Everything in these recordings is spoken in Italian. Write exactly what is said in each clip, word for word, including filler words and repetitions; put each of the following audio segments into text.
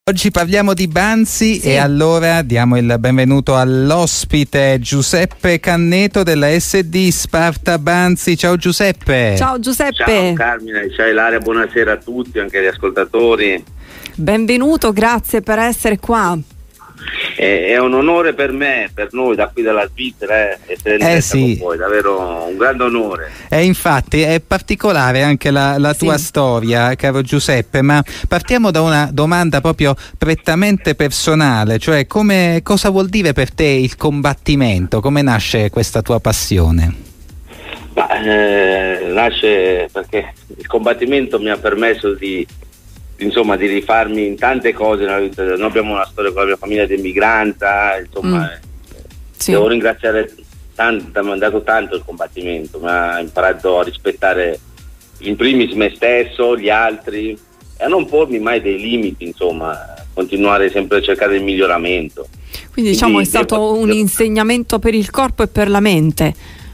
Oggi parliamo di Banzi, sì. E allora diamo il benvenuto all'ospite Giuseppe Canneto della S D Sparta Banzi. Ciao Giuseppe. Ciao Giuseppe. Ciao Carmine, ciao Ilaria, buonasera a tutti, anche agli ascoltatori. Benvenuto, grazie per essere qua. È, è un onore per me, per noi da qui dalla Svizzera, eh, essere in eh sì. con voi, davvero un grande onore. E infatti è particolare anche la, la tua sì. storia, caro Giuseppe, ma partiamo da una domanda proprio prettamente personale, cioè come, cosa vuol dire per te il combattimento? Come nasce questa tua passione? Ma, eh, nasce perché il combattimento mi ha permesso di insomma di rifarmi in tante cose nella vita. Noi abbiamo una storia con la mia famiglia di emigranza, insomma mm. sì. Devo ringraziare tanto, mi ha dato tanto il combattimento, mi ha imparato a rispettare in primis me stesso, gli altri e a non pormi mai dei limiti, insomma continuare sempre a cercare il miglioramento. Quindi diciamo Quindi, è stato devo, un devo... insegnamento per il corpo e per la mente.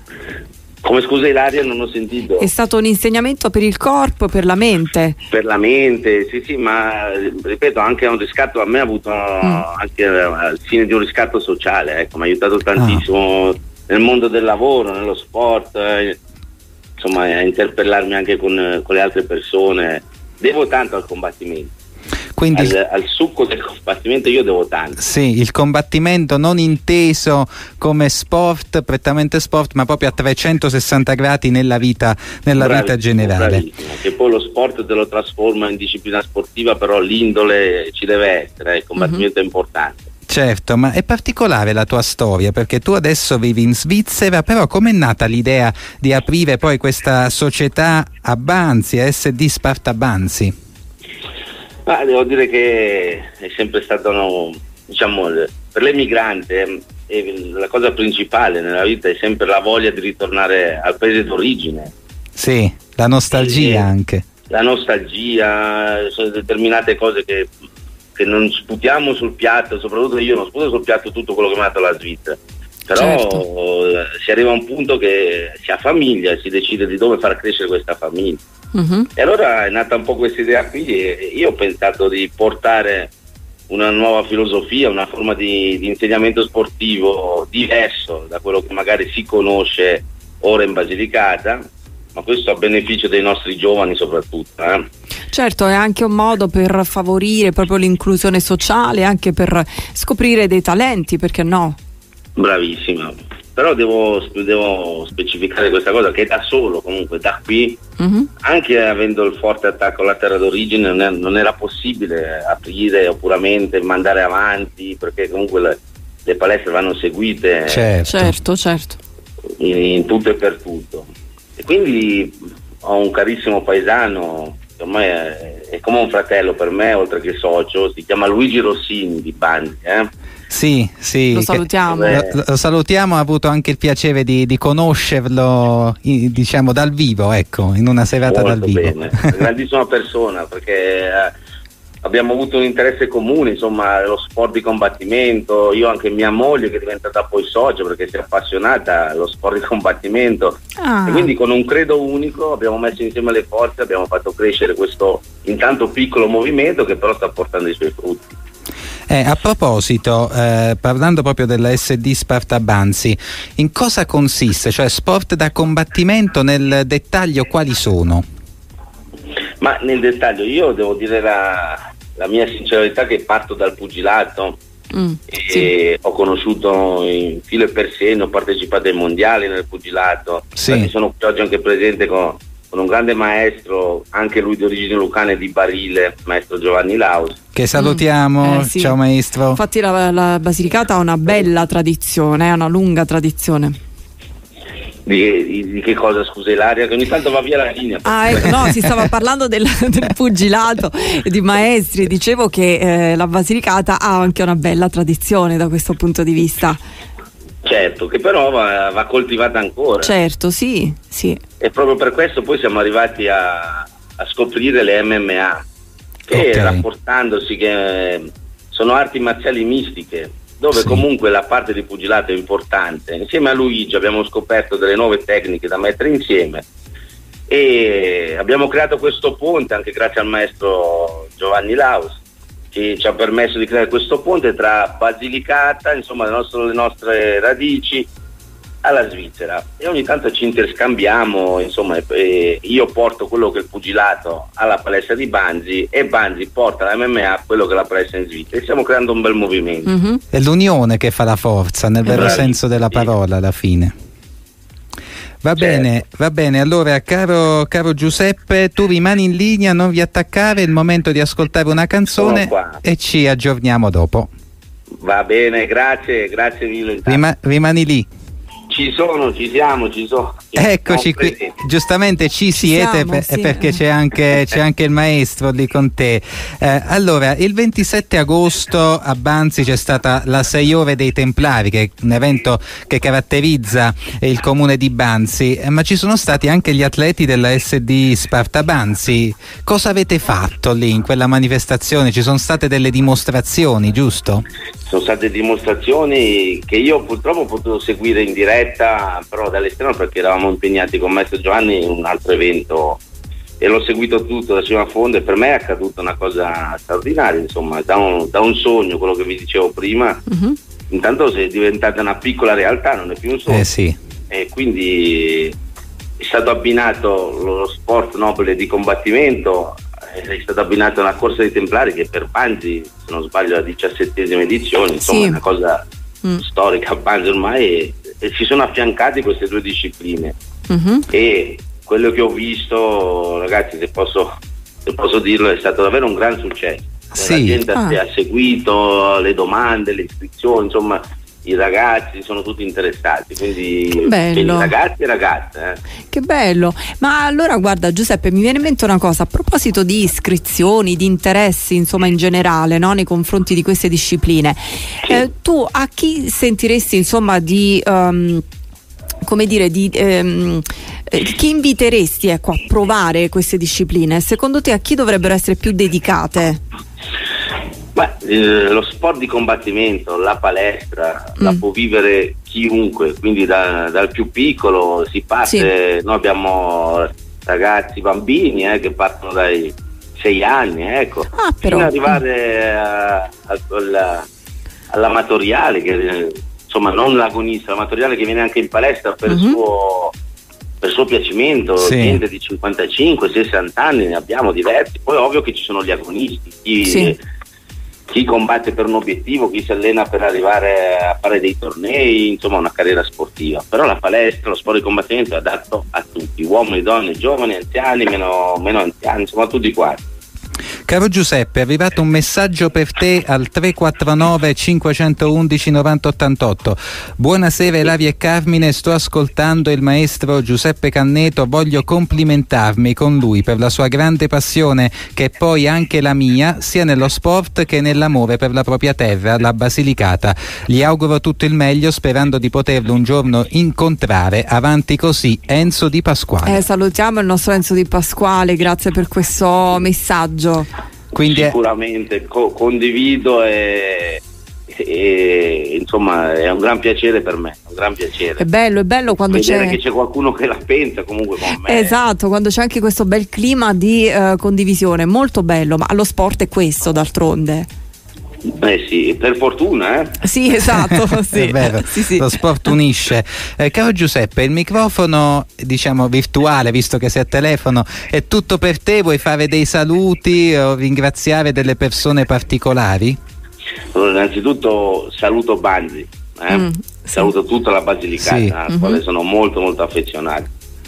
Come scusa Ilaria, non ho sentito. È stato un insegnamento per il corpo, per la mente. Per la mente, sì sì, ma ripeto, anche un riscatto, a me ha avuto mm. anche al fine di un riscatto sociale, ecco, mi ha aiutato tantissimo ah. nel mondo del lavoro, nello sport, eh, insomma a interpellarmi anche con, con le altre persone. Devo tanto al combattimento. Quindi al, al succo del combattimento io devo tanto. Sì, il combattimento non inteso come sport, prettamente sport, ma proprio a trecentosessanta gradi nella vita, nella vita generale. Che poi lo sport te lo trasforma in disciplina sportiva, però l'indole ci deve essere, il combattimento mm-hmm. è importante. Certo, ma è particolare la tua storia perché tu adesso vivi in Svizzera, però com'è nata l'idea di aprire poi questa società a Banzi, a S D Sparta Banzi? Ah, devo dire che è sempre stato, no, diciamo, per l'emigrante eh, la cosa principale nella vita è sempre la voglia di ritornare al paese d'origine. Sì, la nostalgia e, anche. La nostalgia, sono determinate cose che, che non sputiamo sul piatto, soprattutto io non sputo sul piatto tutto quello che mi ha dato la Svizzera. Però certo. si arriva a un punto che si ha famiglia e si decide di dove far crescere questa famiglia. Uh-huh. E allora è nata un po' questa idea qui e io ho pensato di portare una nuova filosofia, una forma di, di insegnamento sportivo diverso da quello che magari si conosce ora in Basilicata, ma questo a beneficio dei nostri giovani soprattutto. Eh. Certo, è anche un modo per favorire proprio l'inclusione sociale, anche per scoprire dei talenti, perché no? Bravissima, però devo, devo specificare questa cosa che da solo comunque da qui uh-huh. anche avendo il forte attacco alla terra d'origine non, è, non era possibile aprire o puramente mandare avanti, perché comunque le, le palestre vanno seguite certo certo, certo. In, in tutto e per tutto, e quindi ho un carissimo paesano che ormai è, è come un fratello per me oltre che socio, si chiama Luigi Rossini di Banzi, eh? Sì, sì, lo salutiamo. Che, lo, lo salutiamo, ha avuto anche il piacere di, di conoscerlo, diciamo dal vivo, ecco, in una serata molto dal vivo. Bene. Grandissima persona, perché eh, abbiamo avuto un interesse comune, insomma, lo sport di combattimento. Io anche mia moglie che è diventata poi socio perché si è appassionata allo sport di combattimento ah. e quindi con un credo unico abbiamo messo insieme le forze, abbiamo fatto crescere questo intanto piccolo movimento che però sta portando i suoi frutti. Eh, a proposito, eh, parlando proprio della S D Sparta Banzi, in cosa consiste? Cioè sport da combattimento, nel dettaglio quali sono? Ma nel dettaglio io devo dire la, la mia sincerità che parto dal pugilato mm, e sì. ho conosciuto in filo e per segno, ho partecipato ai mondiali nel pugilato, sì. sono oggi anche presente con, con un grande maestro, anche lui di origine lucane di Barile, maestro Giovanni Laus. Che salutiamo, mm, eh, sì. ciao maestro. Infatti la, la Basilicata ha una bella tradizione, ha una lunga tradizione. Di, di, di che cosa, scusa Ilaria, che ogni tanto va via la linea. Ah, ecco, no, si stava parlando del, del pugilato e di maestri, dicevo che eh, la Basilicata ha anche una bella tradizione da questo punto di vista. Certo, che però va, va coltivata ancora. Certo, sì, sì. E proprio per questo poi siamo arrivati a, a scoprire le M M A, che okay. rapportandosi che sono arti marziali mistiche, dove sì. comunque la parte di pugilato è importante. Insieme a Luigi abbiamo scoperto delle nuove tecniche da mettere insieme e abbiamo creato questo ponte anche grazie al maestro Giovanni Laus, ci, ci ha permesso di creare questo ponte tra Basilicata, insomma le nostre, le nostre radici, alla Svizzera, e ogni tanto ci interscambiamo, insomma, e io porto quello che è il pugilato alla palestra di Banzi e Banzi porta la M M A quello che è la palestra in Svizzera, e stiamo creando un bel movimento. Mm-hmm. È l'unione che fa la forza, nel vero Bravi. senso della parola, alla fine. Va certo. bene, va bene. Allora, caro, caro Giuseppe, tu rimani in linea, non vi attaccare, è il momento di ascoltare una canzone e ci aggiorniamo dopo. Va bene, grazie, grazie mille. Rima- rimani lì. Ci sono, ci siamo, ci sono. Eccoci qui, giustamente ci, ci siete siamo, per, sì. perché c'è anche, c'è anche il maestro lì con te. Eh, allora, il ventisette agosto a Banzi c'è stata la sei ore dei Templari, che è un evento che caratterizza il comune di Banzi, eh, ma ci sono stati anche gli atleti della S D Sparta Banzi. Cosa avete fatto lì in quella manifestazione? Ci sono state delle dimostrazioni, giusto? Sono state dimostrazioni che io purtroppo ho potuto seguire in diretta, però dall'esterno, perché eravamo impegnati con Maestro Giovanni in un altro evento, e l'ho seguito tutto da cima a fondo, e per me è accaduta una cosa straordinaria, insomma, da un, da un sogno, quello che vi dicevo prima, uh-huh. intanto è diventata una piccola realtà, non è più un sogno, eh sì. e quindi è stato abbinato lo sport nobile di combattimento, è stata abbinata una corsa dei Templari che per Banzi, se non sbaglio, la diciassettesima edizione, insomma sì. è una cosa mm. storica a Banzi ormai, e, e si sono affiancate queste due discipline, mm-hmm. e quello che ho visto, ragazzi, se posso, se posso dirlo, è stato davvero un gran successo. Sì. La gente ah. ha seguito le domande, le iscrizioni, insomma i ragazzi sono tutti interessati, quindi bello. ragazzi e ragazze. Eh. Che bello. Ma allora guarda Giuseppe, mi viene in mente una cosa a proposito di iscrizioni, di interessi insomma in generale, no? Nei confronti di queste discipline. Sì. Eh, tu a chi sentiresti insomma di um, come dire di ehm, eh, chi inviteresti ecco a provare queste discipline? Secondo te a chi dovrebbero essere più dedicate? Beh, eh, lo sport di combattimento, la palestra, mm. la può vivere chiunque, quindi da, dal più piccolo si parte, sì. noi abbiamo ragazzi, bambini eh, che partono dai sei anni, ecco, ah, fino ad arrivare a, a, alla, all'amatoriale, che insomma non l'agonista, l'amatoriale che viene anche in palestra per il mm-hmm. suo per il suo piacimento, sì. gente di cinquantacinque sessanta anni, ne abbiamo diversi, poi ovvio che ci sono gli agonisti, chi sì. chi combatte per un obiettivo, chi si allena per arrivare a fare dei tornei, insomma una carriera sportiva. Però la palestra, lo sport di combattimento è adatto a tutti, uomini, donne, giovani, anziani, meno, meno anziani, insomma tutti quanti. Caro Giuseppe, è arrivato un messaggio per te al tre quattro nove cinque uno uno nove zero otto otto. Buonasera Ilaria e Carmine, sto ascoltando il maestro Giuseppe Canneto, voglio complimentarmi con lui per la sua grande passione, che è poi anche la mia, sia nello sport che nell'amore per la propria terra, la Basilicata. Gli auguro tutto il meglio, sperando di poterlo un giorno incontrare. Avanti così, Enzo Di Pasquale. Eh, salutiamo il nostro Enzo Di Pasquale, grazie per questo messaggio. Quindi sicuramente è... co- condivido e, e insomma è un gran piacere per me, un gran piacere. È bello, è bello quando vedere c'è che c'è qualcuno che la pensa comunque come me. Esatto, quando c'è anche questo bel clima di uh, condivisione, molto bello, ma lo sport è questo d'altronde. Eh sì, per fortuna, eh? Sì, esatto, sì. È vero, sì, sì. Lo sport unisce. Eh, caro Giuseppe, il microfono, diciamo, virtuale, visto che sei a telefono, è tutto per te, vuoi fare dei saluti o ringraziare delle persone particolari? Allora, innanzitutto saluto Banzi, eh? mm, saluto sì. tutta la Basilicata, sì. alla quale mm-hmm. sono molto molto affezionato.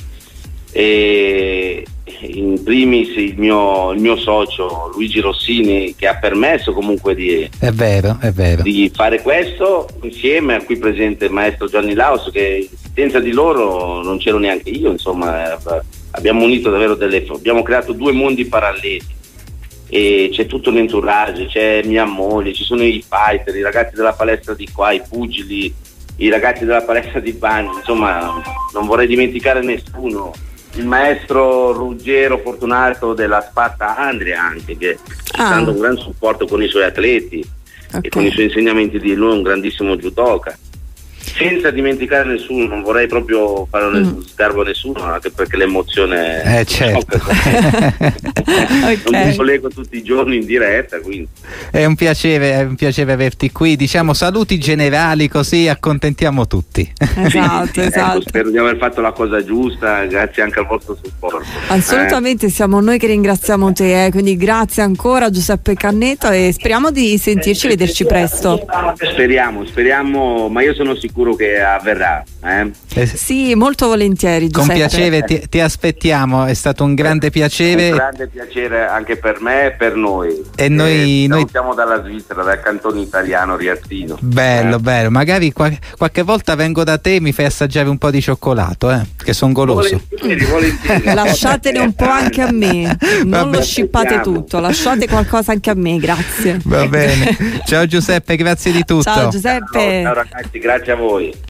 E in primis il mio, il mio socio Luigi Rossini, che ha permesso comunque di, è vero, è vero. di fare questo, insieme a qui presente il maestro Gianni Laus, che senza di loro non c'ero neanche io, insomma abbiamo unito davvero delle, abbiamo creato due mondi paralleli, e c'è tutto un entourage, c'è mia moglie, ci sono i fighter, i ragazzi della palestra di qua, i pugili, i ragazzi della palestra di Banzi, insomma non vorrei dimenticare nessuno. Il maestro Ruggero Fortunato della Sparta Andria, anche, che sta ah. dando un gran supporto con i suoi atleti, okay. e con i suoi insegnamenti di lui, un grandissimo judoka. senza dimenticare nessuno, non vorrei proprio fare un mm. sgarbo a nessuno, anche perché l'emozione eh, certo. okay. Non mi collego tutti i giorni in diretta, quindi è un piacere, è un piacere averti qui. Diciamo saluti generali, così accontentiamo tutti. Esatto, sì, esatto. Ecco, spero di aver fatto la cosa giusta, grazie anche al vostro supporto. Assolutamente, eh. siamo noi che ringraziamo te, eh. quindi grazie ancora Giuseppe Canneto e speriamo di sentirci e vederci presto. Speriamo, speriamo, ma io sono sicuro che avverrà. Eh? Eh, sì, molto volentieri, Giuseppe. Con piacere ti, ti aspettiamo, è stato un grande piacere. Un grande piacere anche per me e per noi. E noi, eh, noi... siamo dalla Svizzera, dal cantone italiano Riazzino. Bello, eh. bello. Magari qualche, qualche volta vengo da te e mi fai assaggiare un po' di cioccolato, eh? Che sono goloso. Volentieri, volentieri. Lasciatene un po' anche a me, non Vabbè. lo scippate tutto, lasciate qualcosa anche a me, grazie. Va bene. Ciao Giuseppe, grazie di tutto. Ciao Giuseppe. Ciao, ciao ragazzi, grazie a voi.